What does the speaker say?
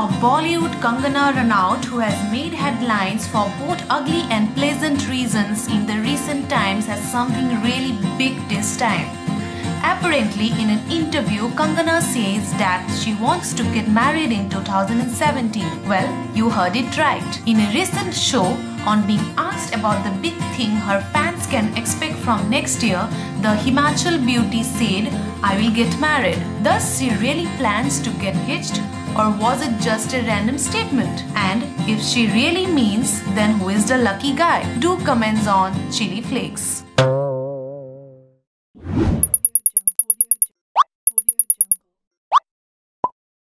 of Bollywood, Kangana Ranaut, who has made headlines for both ugly and pleasant reasons in the recent times, has something really big this time. Apparently, in an interview, Kangana says that she wants to get married in 2017. Well, you heard it right. In a recent show, on being asked about the big thing her fans can expect from next year, the Himachal beauty said, "I will get married." Thus, she really plans to get hitched, or was it just a random statement? And if she really means, then who is the lucky guy? Do comments on Chili Flakes.